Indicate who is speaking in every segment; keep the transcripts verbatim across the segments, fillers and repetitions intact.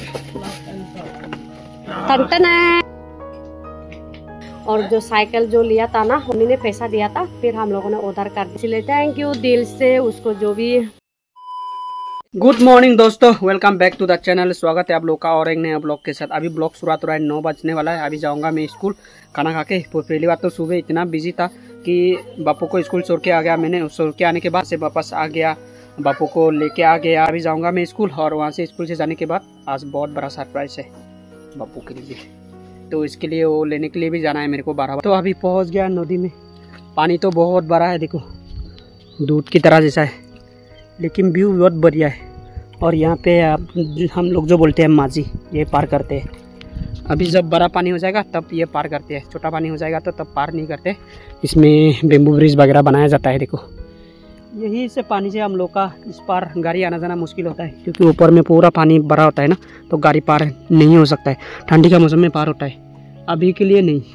Speaker 1: और जो साइकिल जो लिया था ना, मम्मी ने पैसा दिया था, फिर हम लोगों ने ऑर्डर कर दिया। इसलिए थैंक यू दिल से उसको, जो भी।
Speaker 2: गुड मॉर्निंग दोस्तों, welcome back to the channel. स्वागत है आप लोग का और एक नए ब्लॉग के साथ। अभी ब्लॉग शुरुआत हो रहा है, नौ बजने वाला है। अभी जाऊंगा मैं स्कूल खाना खा के। पहली बार तो सुबह इतना बिजी था कि बापू को स्कूल छोड़ के आ गया। मैंने छोड़ के आने के बाद से वापस आ गया, बापू को लेके आ गया। अभी जाऊंगा मैं स्कूल, और वहाँ से स्कूल से जाने के बाद आज बहुत बड़ा सरप्राइज है बापू के लिए, तो इसके लिए वो लेने के लिए भी जाना है मेरे को बारह बजे। तो अभी पहुँच गया नदी में। पानी तो बहुत बड़ा है, देखो दूध की तरह जैसा है, लेकिन व्यू बहुत बढ़िया है। और यहाँ पे आप हम लोग जो बोलते हैं माझी, ये पार करते हैं। अभी जब बड़ा पानी हो जाएगा तब ये पार करते हैं, छोटा पानी हो जाएगा तो तब पार नहीं करते। इसमें बेम्बू ब्रिज वगैरह बनाया जाता है। देखो यही से पानी से हम लोग का इस पार गाड़ी आना जाना मुश्किल होता है, क्योंकि ऊपर में पूरा पानी भरा होता है ना, तो गाड़ी पार नहीं हो सकता है। ठंडी का मौसम में पार होता है, अभी के लिए नहीं।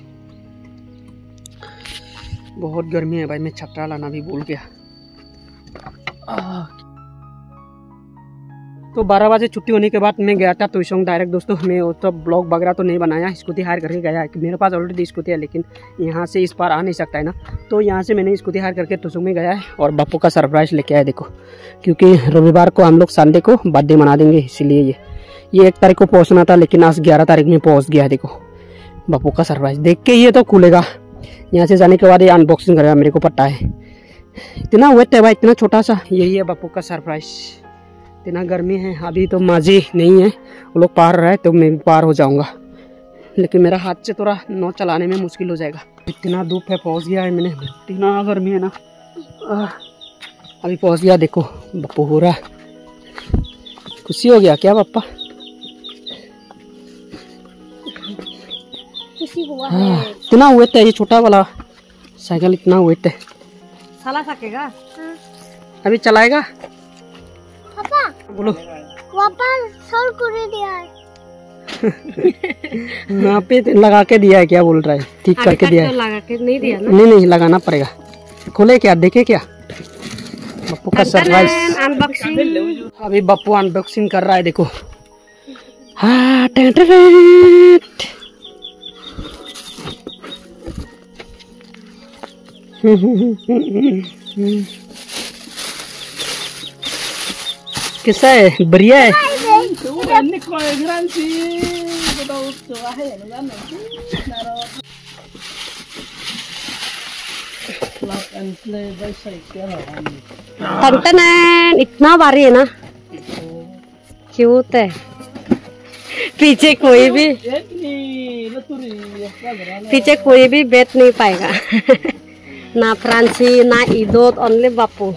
Speaker 2: बहुत गर्मी है भाई, मैं छतरा लाना भी भूल गया। तो बारह बजे छुट्टी होने के बाद मैं गया था तुइशोंग डायरेक्ट। दोस्तों मैं वो तो ब्लॉग वगैरह तो नहीं बनाया, स्कूटी हायर करके गया है। मेरे पास ऑलरेडी स्कूटी है, लेकिन यहाँ से इस पार आ नहीं सकता है ना, तो यहाँ से मैंने स्कूटी हायर करके तुइशोंग में गया है। और बापू का सरप्राइज लेके आया देखो, क्योंकि रविवार को हम लोग संडे को बर्थडे मना देंगे, इसीलिए ये ये एक तारीख को पहुँचना था, लेकिन आज ग्यारह तारीख में पहुँच गया है। देखो बापू का सरप्राइज देख के ये तो खुलेगा। यहाँ से जाने के बाद ये अनबॉक्सिंग करेगा, मेरे को पता है। इतना वेट है भाई, इतना छोटा सा। यही है बापू का सरप्राइज। इतना गर्मी है, अभी तो माझी नहीं है, वो लोग पार रहे तो मैं भी पार हो जाऊंगा, लेकिन मेरा हाथ से थोड़ा नौ चलाने में मुश्किल हो जाएगा। इतना धूप है, पहुंच गया है मैंने। इतना गर्मी है ना, आ, अभी पहुंच गया। देखो बापू हो रहा, खुशी हो गया क्या पापा?
Speaker 1: खुशी हुआ है।
Speaker 2: इतना वेट है ये छोटा वाला साइकिल, इतना वेट है।
Speaker 1: चला सकेगा?
Speaker 2: अभी चलाएगा?
Speaker 1: पापा
Speaker 2: बोलो।
Speaker 1: वापस सोल कर दिया है।
Speaker 2: यहाँ पे लगा के दिया है, क्या बोल रहा है? ठीक करके दिया है।
Speaker 1: लगा के नहीं दिया ना?
Speaker 2: नहीं नहीं, लगाना पड़ेगा। खोले क्या, देखे क्या बापू का सरप्राइज
Speaker 1: अनबॉक्सिंग।
Speaker 2: अभी बापू अनबॉक्सिंग कर रहा है, देखो। हाँ, कैसा है? बढ़िया है।
Speaker 1: टन इतना भारी है ना, क्यूट है। पीछे कोई भी पीछे कोई भी बैठ नहीं पाएगा। ना फ्रांसी ना इदोत, ओनली बापू।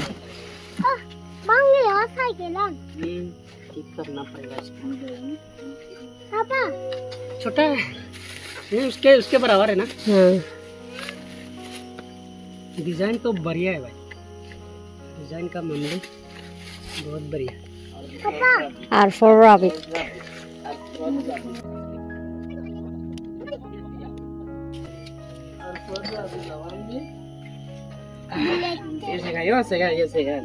Speaker 2: ठीक करना पड़ेगा
Speaker 1: पापा।
Speaker 2: छोटा है नहीं, उसके उसके बराबर है ना।
Speaker 1: हाँ।
Speaker 2: डिजाइन तो बढ़िया है भाई, डिजाइन का मामले बहुत बढ़िया।
Speaker 1: R for rabbit.
Speaker 2: ये सेगा, ये सेगा, ये सेगा।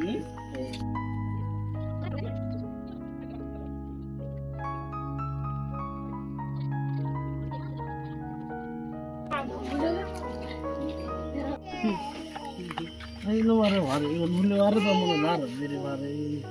Speaker 3: Ini luar luar, ini luar apa mau luar, dari luar ini.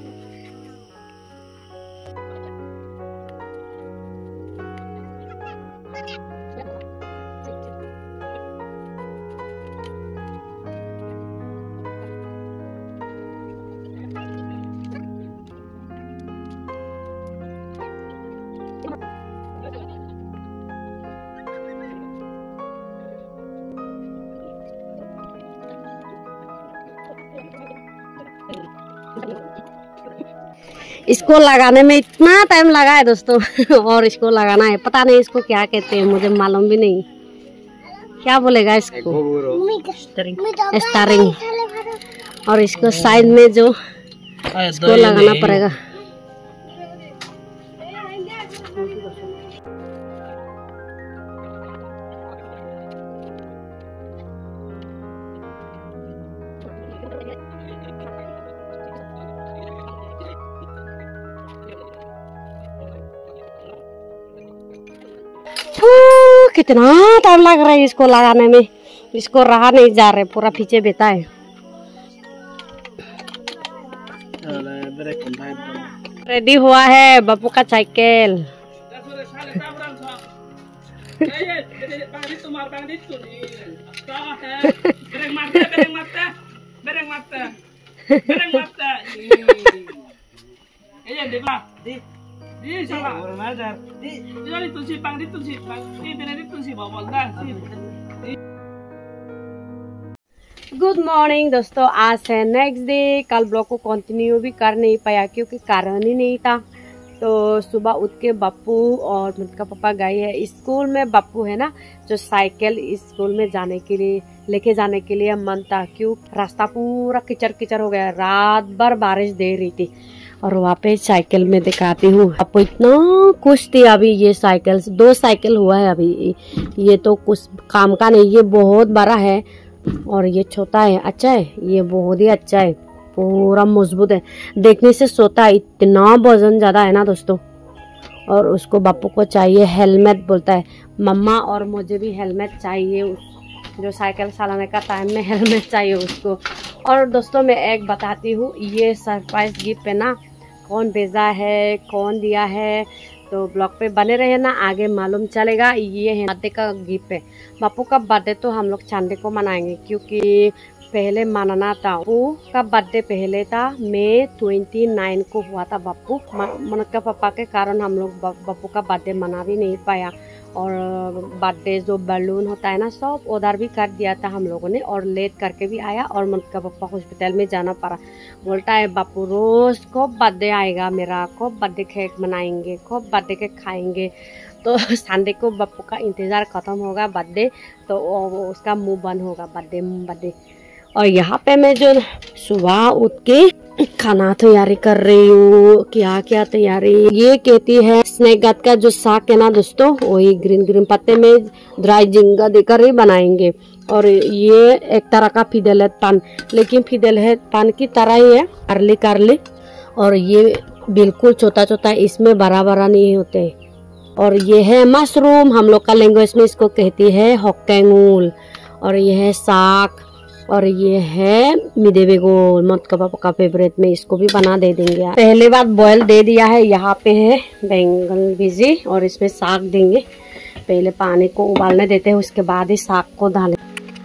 Speaker 1: इसको लगाने में इतना टाइम लगा है दोस्तों। और इसको लगाना है, पता नहीं इसको क्या कहते हैं, मुझे मालूम भी नहीं क्या बोलेगा इसको। स्टारिंग। और इसको साइड में जो इसको लगाना पड़ेगा। कितना टाइम लग रहा है इसको लगाने में, इसको रहा नहीं जा रहे, पूरा पीछे बेटा है। रेडी हुआ है बापू का साइकिल। गुड मॉर्निंग दोस्तों, आज है नेक्स्ट डे। कल ब्लॉग को कंटिन्यू भी कर नहीं पाया क्योंकि कारण ही नहीं था। तो सुबह उठ के बापू और मुझका पापा गए हैं स्कूल में। बापू है ना जो साइकिल स्कूल में जाने के लिए लेके जाने के लिए मन था, क्यों रास्ता पूरा कीचड़ कीचड़ हो गया, रात भर बारिश दे रही थी। और वहाँ पे साइकिल में दिखाती हूँ आपको, इतना खुश थी। अभी ये साइकिल दो साइकिल हुआ है अभी, ये तो कुछ काम का नहीं, ये बहुत बड़ा है और ये छोटा है। अच्छा है, ये बहुत ही अच्छा है, पूरा मजबूत है, देखने से सोता है, इतना वजन ज्यादा है ना दोस्तों। और उसको बापू को चाहिए हेलमेट, बोलता है मम्मा और मुझे भी हेलमेट चाहिए, जो साइकिल चलाने का टाइम में हेलमेट चाहिए उसको। और दोस्तों मैं एक बताती हूँ, ये सरप्राइज गिफ्ट है ना, कौन भेजा है कौन दिया है तो ब्लॉग पे बने रहे ना, आगे मालूम चलेगा। ये है बर्थडे का गिफ्ट है। बापू का बर्थडे तो हम लोग संडे को मनाएंगे क्योंकि पहले मानना था। बापू का बर्थडे पहले था, मई ट्वेंटी नाइन को हुआ था बापू। मनोज का पापा के कारण हम लोग बापू का बर्थडे मना भी नहीं पाया। और बर्थडे जो बैलून होता है ना सब उधर भी कर दिया था हम लोगों ने, और लेट करके भी आया। और मनोज का पापा हॉस्पिटल में जाना पड़ा। बोलता है बापू रोज खूब बर्थडे आएगा मेरा, खूब बर्थडे केक बनाएंगे, खूब बर्थडे केक खाएंगे। तो संडे को बापू का इंतजार खत्म होगा बर्थडे, तो उसका मुंह बंद होगा बर्थडे बर्थडे। और यहाँ पे मैं जो सुबह उठ के खाना तैयारी कर रही हूँ, क्या क्या तैयारी, ये कहती है स्नेक गात का जो साग है ना दोस्तों, वही ग्रीन ग्रीन पत्ते में ड्राई झींगा देकर ही बनाएंगे। और ये एक तरह का फिदेल है पान, लेकिन फिदेल है पान की तरह ही है, करली करली। और ये बिल्कुल छोटा छोटा, इसमें बड़ा बड़ा नहीं होते। और ये है मशरूम, हम लोग का लैंग्वेज में इसको कहती है होक्केंगूल। और ये है साग, और ये है मिदे बेगोल, मत का पापा का फेवरेट में, इसको भी बना दे देंगे। पहले बार बॉयल दे दिया है। यहाँ पे है बैंगन भीजी और इसमें साग देंगे। पहले पानी को उबालने देते हैं, उसके बाद ही साग को डालें।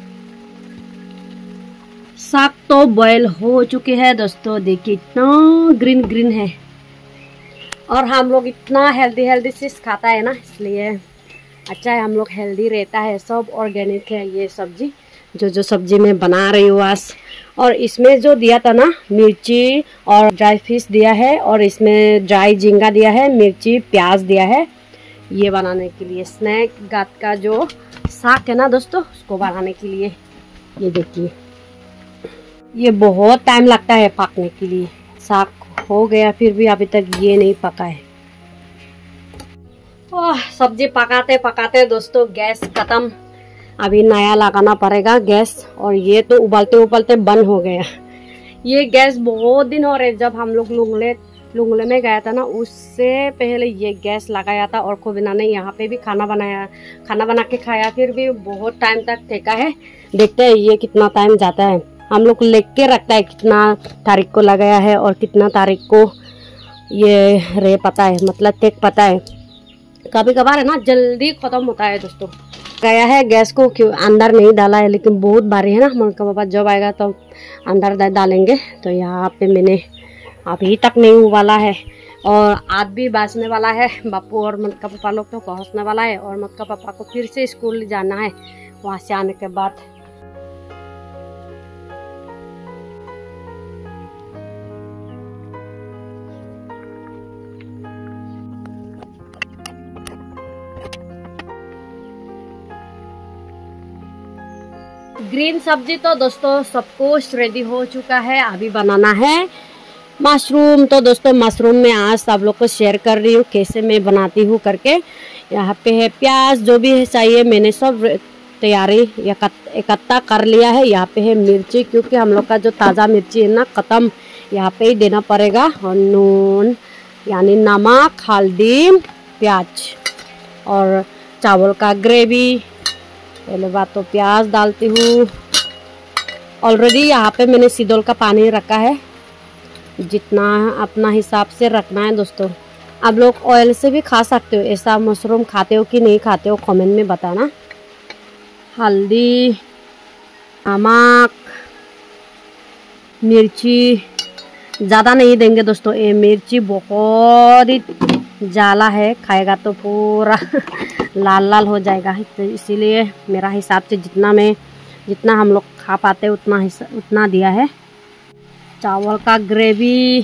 Speaker 1: साग तो बॉयल हो चुके हैं दोस्तों, देखिए इतना ग्रीन ग्रीन है। और हम लोग इतना हेल्दी हेल्दी चीज खाता है ना, इसलिए अच्छा है, हम लोग हेल्दी रहता है। सब ऑर्गेनिक है ये सब्जी, जो जो सब्जी मैं बना रही हूँ आज। और इसमें जो दिया था ना मिर्ची और ड्राई फिश दिया है, और इसमें ड्राई झींगा दिया है, मिर्ची प्याज दिया है, ये बनाने के लिए स्नैक गात का जो साग है ना दोस्तों, उसको बनाने के लिए। ये देखिए ये बहुत टाइम लगता है पकने के लिए। साग हो गया फिर भी अभी तक ये नहीं पका है। ओह सब्जी पकाते पकाते दोस्तों गैस खत्म, अभी नया लगाना पड़ेगा गैस। और ये तो उबलते उबलते बंद हो गया। ये गैस बहुत दिन हो रहे, जब हम लोग लुंगले लुंगले में गया था ना, उससे पहले ये गैस लगाया था। और खुबिना ने यहाँ पे भी खाना बनाया, खाना बना के खाया, फिर भी बहुत टाइम तक टेका है। देखते हैं ये कितना टाइम जाता है। हम लोग लिख के रखता है कितना तारीख को लगाया है और कितना तारीख को ये रे पता है, मतलब टेक पता है। कभी कभार है ना जल्दी खत्म होता है दोस्तों। गया है गैस को, क्यों अंदर नहीं डाला है, लेकिन बहुत भारी है ना। मन का पापा जब आएगा तो अंदर डालेंगे। तो यहाँ पे मैंने अभी तक नहीं उबाला है, और आज भी बाजने वाला है। बापू और मन का पापा लोग तो पहुँचने वाला है, और मन का पापा को फिर से स्कूल जाना है वहाँ से आने के बाद। ग्रीन सब्जी तो दोस्तों सब कुछ रेडी हो चुका है, अभी बनाना है मशरूम। तो दोस्तों मशरूम में आज सब लोग को शेयर कर रही हूँ कैसे मैं बनाती हूँ करके। यहाँ पे है प्याज, जो भी है चाहिए मैंने सब तैयारी इकट्ठा कर लिया है। यहाँ पे है मिर्ची, क्योंकि हम लोग का जो ताज़ा मिर्ची है ना ख़त्म, यहाँ पे ही देना पड़ेगा। और नून यानी नमक, हल्दी, प्याज, और चावल का ग्रेवी। पहले बात तो प्याज डालती हूँ। ऑलरेडी यहाँ पे मैंने सिदोल का पानी रखा है, जितना अपना हिसाब से रखना है दोस्तों। आप लोग ऑयल से भी खा सकते हो, ऐसा मशरूम खाते हो कि नहीं खाते हो कमेंट में बताना। हल्दी, नमक, मिर्ची ज़्यादा नहीं देंगे दोस्तों, ये मिर्ची बहुत ही जाला है, खाएगा तो पूरा लाल लाल हो जाएगा। तो इसीलिए मेरा हिसाब से जितना मैं जितना हम लोग खा पाते उतना उतना दिया है। चावल का ग्रेवी,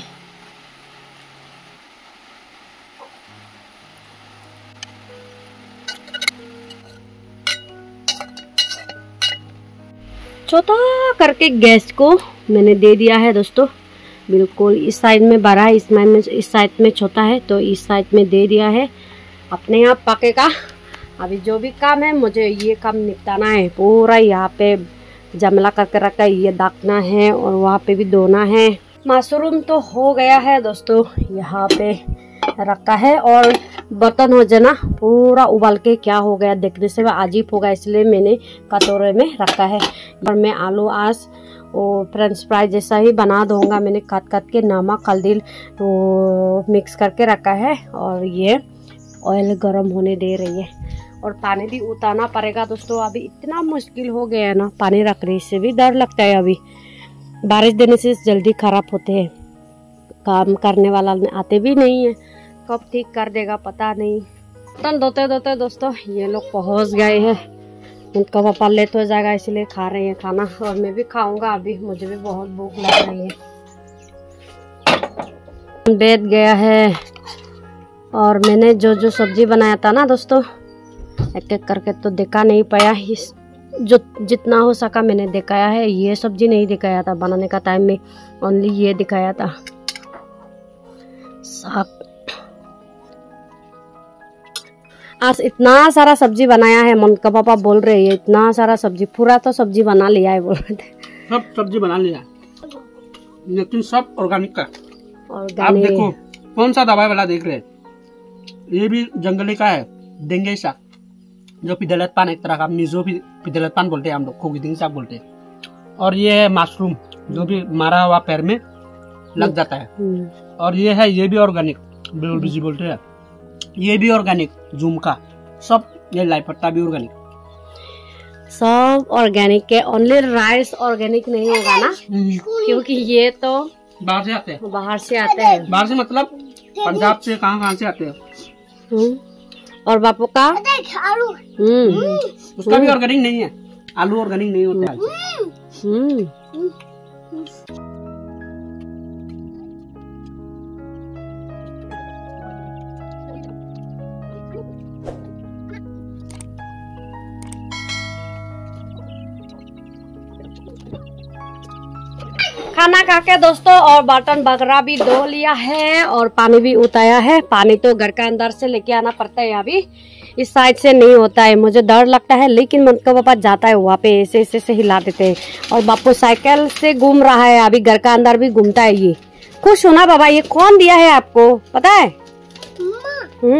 Speaker 1: छोटा करके गैस को मैंने दे दिया है दोस्तों। बिल्कुल इस साइड में बड़ा है, इस में इस साइड में छोटा है, तो इस साइड में दे दिया है। अपने आप पकेगा। अभी जो भी काम है मुझे ये काम निपटाना है। पूरा यहाँ पे जमला करके रखा है, ये दागना है और वहाँ पे भी धोना है। मशरूम तो हो गया है दोस्तों, यहाँ पे रखा है। और बर्तन हो जाना पूरा उबाल के क्या हो गया, देखने से अजीब होगा, इसलिए मैंने कटोरे में रखा है। और मैं आलू आज वो फ्रेंच फ्राई जैसा ही बना दूंगा। मैंने काट काट के नमक हल्दी वो मिक्स करके रखा है। और ये ऑयल गरम होने दे रही है और पानी भी उतारना पड़ेगा दोस्तों। अभी इतना मुश्किल हो गया है ना, पानी रखने से भी डर लगता है। अभी बारिश देने से जल्दी खराब होते हैं, काम करने वाला आते भी नहीं है, कब ठीक कर देगा पता नहीं। बर्तन धोते धोते दोस्तों ये लोग पहुंच गए हैं। उनका पापा लेट हो जाएगा इसलिए खा रहे हैं खाना, और मैं भी खाऊंगा। अभी मुझे भी बहुत भूख लग रही है। बैठ गया है और मैंने जो जो सब्जी बनाया था ना दोस्तों, एक एक करके तो देखा नहीं पाया, इस जो जितना हो सका मैंने दिखाया है। ये सब्जी नहीं दिखाया था बनाने का टाइम में, ओनली ये दिखाया था। साग आज इतना सारा सब्जी बनाया है। मन का पापा बोल रहे हैं इतना सारा सब्जी, पूरा तो सब्जी बना लिया है बोल रहे थे।
Speaker 2: सब सब्जी बना लिया, लेकिन सब ऑर्गेनिक का।
Speaker 1: ऑर्गेनिक।
Speaker 2: आप देखो कौन सा दवाई वाला देख रहे हैं, ये भी जंगली का है, डेंगू साग, जो पिदलत पान एक तरह का, मिजो भी पिदलत पान बोलते हैं हम लोग, खोगिदिंग साग बोलते हैं। और ये है मशरूम, जो भी मारा हुआ पैर में लग जाता है। और ये है, ये भी ऑर्गेनिक बिजी बोलते हैं, ये भी ऑर्गेनिक झुमका, सब ये लाई पत्ता भी ऑर्गेनिक,
Speaker 1: सब ऑर्गेनिक है। ओनली राइस ऑर्गेनिक नहीं होगा ना, क्योंकि ये तो
Speaker 2: बाहर से आते हैं।
Speaker 1: बाहर से आते हैं।
Speaker 2: बाहर से मतलब पंजाब से, कहाँ कहाँ से आते हैं।
Speaker 1: और बापू का
Speaker 3: आलू,
Speaker 2: उसका भी ऑर्गेनिक नहीं है, आलू ऑर्गेनिक नहीं होता है।
Speaker 1: खाना खा के दोस्तों और बर्तन वगैरह भी धो लिया है और पानी भी उतारा है। पानी तो घर के अंदर से लेके आना पड़ता है, अभी इस साइड से नहीं होता है, मुझे डर लगता है। लेकिन मन का पापा जाता है वहाँ पे, ऐसे ऐसे से हिला देते हैं। और बापू साइकिल से घूम रहा है, अभी घर का अंदर भी घूमता है। ये खुश हो ना बाबा, ये कौन दिया है आपको पता है? Hmm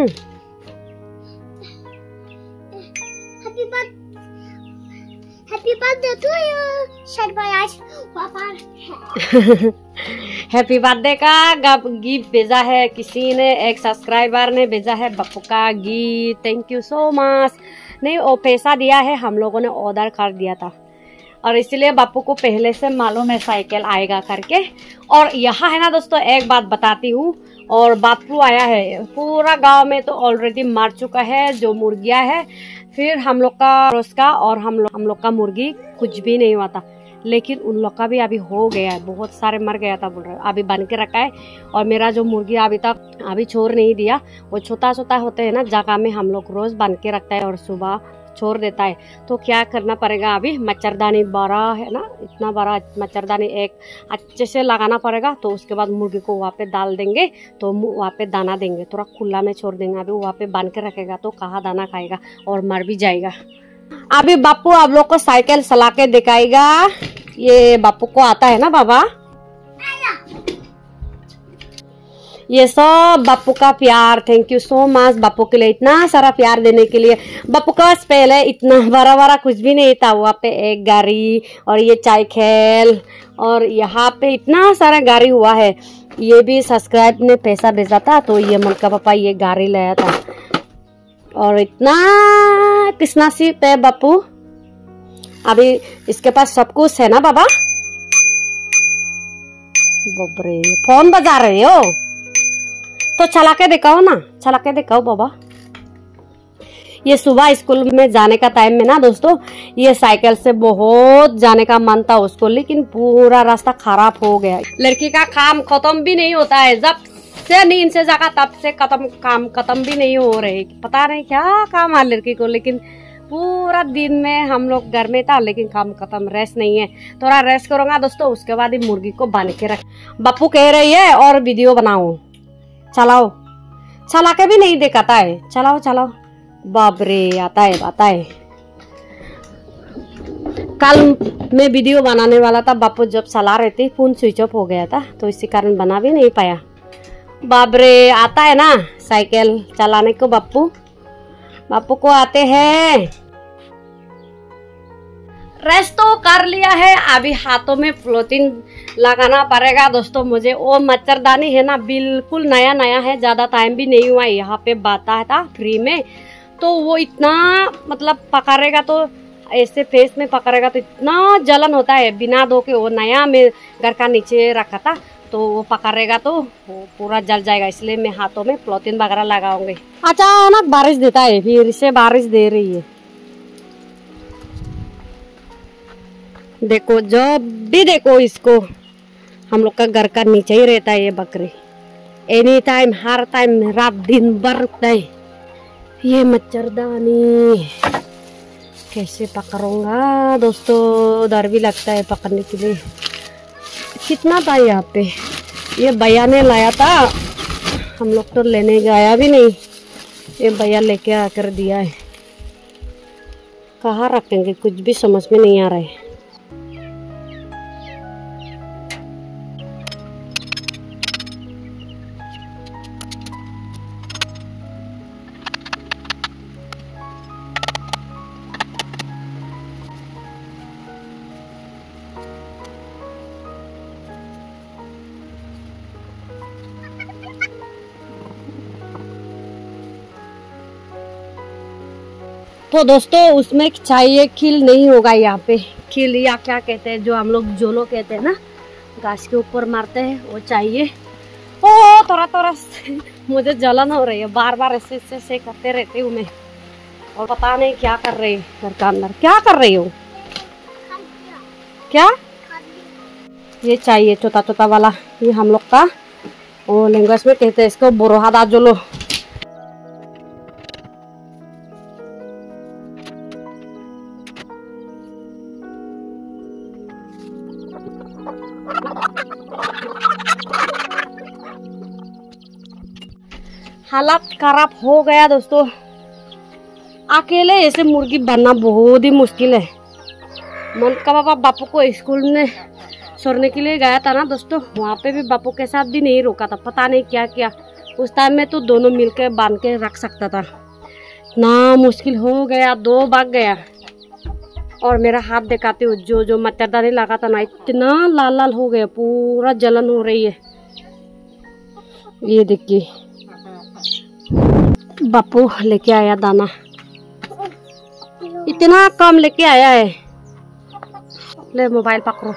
Speaker 3: happy birthday to you.
Speaker 1: Happy birthday का गिफ्ट भेजा है किसी ने, एक सब्सक्राइबर ने भेजा है बापू का gift. Thank you so much. नहीं, वो पैसा दिया है, हम लोगों ने ऑर्डर कर दिया था और इसलिए बापू को पहले से मालूम है साइकिल आएगा करके। और यहाँ है ना दोस्तों, एक बात बताती हूँ, और बापू आया है, पूरा गांव में तो ऑलरेडी मर चुका है जो मुर्गियाँ है। फिर हम लोग का रोज का और हम लोग हम लोग का मुर्गी कुछ भी नहीं हुआ था, लेकिन उन लोग का भी अभी हो गया है, बहुत सारे मर गया था बोल रहे, अभी बन के रखा है। और मेरा जो मुर्गी अभी तक अभी छोड़ नहीं दिया, वो छोटा छोटा होते हैं ना जगह में, हम लोग रोज बन के रखता है और सुबह छोड़ देता है। तो क्या करना पड़ेगा, अभी मच्छरदानी बड़ा है ना, इतना बड़ा मच्छरदानी एक अच्छे से लगाना पड़ेगा। तो उसके बाद मुर्गी को वहाँ पे डाल देंगे, तो वहाँ पे दाना देंगे, थोड़ा खुला में छोड़ देंगे। अभी वहाँ पे बांध के रखेगा तो कहाँ दाना खाएगा और मर भी जाएगा। अभी बापू आप लोग को साइकिल चला के दिखाएगा। ये बापू को आता है ना बाबा। ये सब बापू का प्यार। Thank you so much Bapu के लिए इतना सारा प्यार देने के लिए। बापू का पहले इतना बड़ा बड़ा कुछ भी नहीं था, वहाँ पे एक गाड़ी और ये चाय खेल और यहाँ पे इतना सारा गाड़ी हुआ है। ये भी सब्सक्राइब ने पैसा भेजा था तो ये मन का पापा ये गाड़ी लाया था। और इतना किसना सिर्फ है बापू, अभी इसके पास सब कुछ है ना बाबा। बाबरे फोन बजा रहे हो तो चला के दिखाओ ना, चला के दिखाओ बाबा। ये सुबह स्कूल में जाने का टाइम में ना दोस्तों, ये साइकिल से बहुत जाने का मन था उसको, लेकिन पूरा रास्ता खराब हो गया। लड़की का काम खत्म भी नहीं होता है, जब से नींद से जागा तब से खत्म काम खत्म भी नहीं हो रहे। पता नहीं क्या काम है लड़की को, लेकिन पूरा दिन में हम लोग घर में था लेकिन काम खत्म, रेस्ट नहीं है। थोड़ा रेस्ट करूंगा दोस्तों, उसके बाद ही मुर्गी को बांध के रख। बापू कह रही है और वीडियो बनाओ, चलाओ, चला के भी नहीं दिखाता है। चलाओ चलाओ, बाबरे आता है आता है। कल मैं वीडियो बनाने वाला था, बापू जब चला रहे थे फोन स्विच ऑफ हो गया था तो इसी कारण बना भी नहीं पाया। बाबरे आता है ना साइकिल चलाने को बापू, बापू को आते हैं। रेस्ट तो कर लिया है, अभी हाथों में फ्लोटिंग लगाना पड़ेगा दोस्तों मुझे। वो मच्छरदानी है ना बिल्कुल नया नया है, ज्यादा टाइम भी नहीं हुआ, यहाँ पे बाता था फ्री में, तो वो इतना मतलब पकड़ेगा तो ऐसे फेस में पकड़ेगा तो इतना जलन होता है बिना धो के। वो नया में घर का नीचे रखा था तो वो पकड़ेगा तो वो पूरा जल जाएगा, इसलिए मैं हाथों में प्लोथिन वगैरह लगाऊंगी। अचानक बारिश देता है, फिर से बारिश दे रही है। देखो जब भी देखो इसको, हम लोग का घर का नीचे ही रहता है ये बकरी, एनी टाइम हर टाइम रात दिन भर रखता है। ये मच्छरदानी कैसे पकड़ूंगा दोस्तों, डर भी लगता है पकड़ने के लिए। कितना था यहाँ पे, ये भैया ने लाया था, हम लोग तो लेने गया भी नहीं, ये भैया लेके आकर दिया है। कहाँ रखेंगे कुछ भी समझ में नहीं आ रहा है। तो दोस्तों उसमें चाहिए खिल नहीं होगा, यहाँ पे खिल या क्या कहते हैं जो हम लोग जोलो कहते हैं ना, घास के ऊपर मारते हैं, वो चाहिए। ओ थोड़ा थोड़ा मुझे जलन हो रही है, बार बार ऐसे ऐसे से करते रहती हूँ मैं, और पता नहीं क्या कर रही है घर का अंदर। क्या कर रही हो, क्या ये चाहिए छोटा छोटा वाला, ये हम लोग का वो लैंग्वेज में कहते हैं इसको बोरोहादा जोलो। हालत खराब हो गया दोस्तों, अकेले ऐसे मुर्गी बनना बहुत ही मुश्किल है। मन का पापा बापू को स्कूल में छोड़ने के लिए गया था ना दोस्तों, वहाँ पे भी बापू के साथ भी नहीं रोका था, पता नहीं क्या किया। उस टाइम में तो दोनों मिलकर बांध के रख सकता था, ना मुश्किल हो गया, दो भाग गया। और मेरा हाथ दिखाते हो, जो जो मच्छरदानी लगा था ना इतना लाल लाल हो गया, पूरा जलन हो रही है। ये देखिए बापू लेके आया दाना, इतना कम लेके आया है। ले मोबाइल पकड़ो,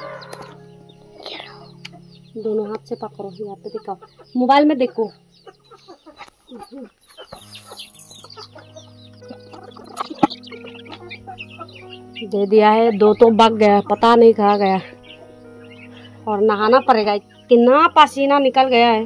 Speaker 1: दोनों हाथ से पकड़ो, यहाँ पे दिखाओ, मोबाइल में देखो। दे दिया है, दो तो भाग गया, पता नहीं कहाँ गया। और नहाना पड़ेगा, इतना पसीना निकल गया है।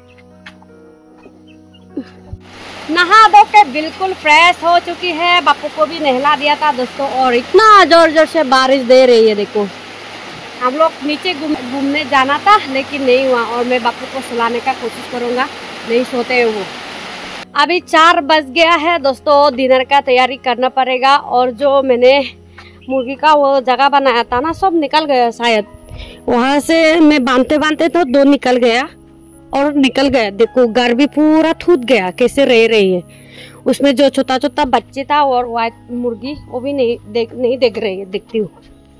Speaker 1: नहा धो के बिल्कुल फ्रेश हो चुकी है, बापू को भी नहला दिया था दोस्तों। और इतना जोर जोर से बारिश दे रही है, देखो। हम लोग नीचे घूमने जाना था लेकिन नहीं हुआ, और मैं बापू को सुलाने का कोशिश करूँगा, नहीं सोते हैं वो। अभी चार बज गया है दोस्तों, डिनर का तैयारी करना पड़ेगा। और जो मैंने मुर्गी का वो जगह बनाया था ना, सब निकल गया शायद, वहाँ से मैं बांधते बांधते तो दो निकल गया। और निकल गया। देखो घर भी पूरा थूत गया, कैसे रह रही है। उसमें जो छोटा छोटा बच्चे था और व्हाइट मुर्गी वो भी नहीं देख नहीं देख रही है। देखती हूँ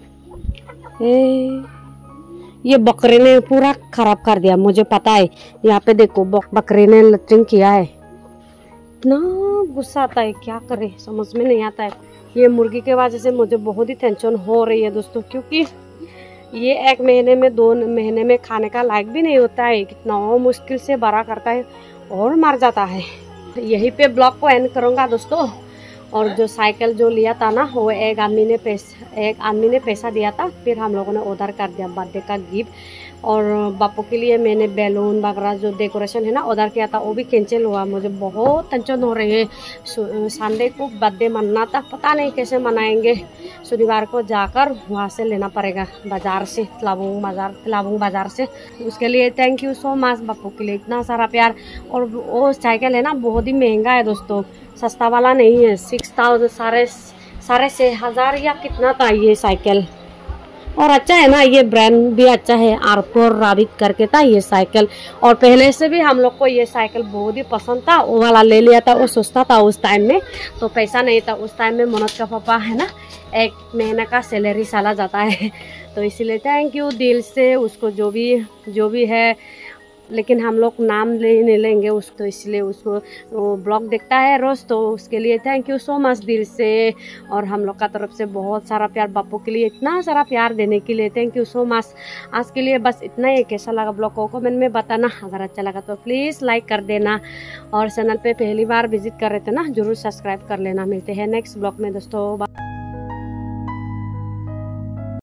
Speaker 1: ये बकरे ने पूरा खराब कर दिया, मुझे पता है। यहाँ पे देखो बकरे ने लैट्रिन किया है। इतना गुस्सा आता है, क्या करे समझ में नहीं आता है। ये मुर्गी के वजह से मुझे बहुत ही टेंशन हो रही है दोस्तों, क्योंकि ये एक महीने में दो महीने में खाने का लायक भी नहीं होता है। कितना मुश्किल से बड़ा करता है और मर जाता है। यहीं पे ब्लॉग को एंड करूँगा दोस्तों। और जो साइकिल जो लिया था ना, वो एक आदमी ने पैसा एक आदमी ने पैसा दिया था, फिर हम लोगों ने ऑर्डर कर दिया बर्थडे का गिफ्ट। और बापू के लिए मैंने बैलून वगैरह जो डेकोरेशन है ना ऑर्डर किया था, वो भी कैंसिल हुआ। मुझे बहुत टेंशन हो रही है। संडे को बर्थडे मनाना था, पता नहीं कैसे मनाएंगे। शनिवार को जाकर वहाँ से लेना पड़ेगा बाज़ार से, तलाबुंग बाज़ार तलाबुंग बाज़ार से। उसके लिए thank you so much Bapu के लिए, इतना सारा प्यार। और वो साइकिल है ना बहुत ही महंगा है दोस्तों, सस्ता वाला नहीं है। सिक्स थाउजेंड साढ़े साढ़े छः हज़ार या कितना था ये साइकिल। और अच्छा है ना, ये ब्रांड भी अच्छा है, आरपोर राबित करके था ये साइकिल। और पहले से भी हम लोग को ये साइकिल बहुत ही पसंद था, वो वाला ले लिया था। वो सस्ता था उस टाइम में, तो पैसा नहीं था उस टाइम में। मनोज का पापा है ना, एक महीने का सैलरी साला जाता है, तो इसीलिए थैंक यू दिल से उसको, जो भी जो भी है। लेकिन हम लोग नाम ले नहीं लेंगे उसको, तो इसलिए उसको वो ब्लॉग देखता है रोज़, तो उसके लिए थैंक यू सो मच दिल से। और हम लोग का तरफ से बहुत सारा प्यार, बापू के लिए इतना सारा प्यार देने के लिए थैंक यू सो मच। आज के लिए बस इतना ही। कैसा लगा ब्लॉग को कमेंट में बताना। अगर अच्छा लगा तो प्लीज़ लाइक कर देना, और चैनल पे पहली बार विजिट कर रहे थे ना, जरूर सब्सक्राइब कर लेना। मिलते हैं नेक्स्ट ब्लॉग में दोस्तों।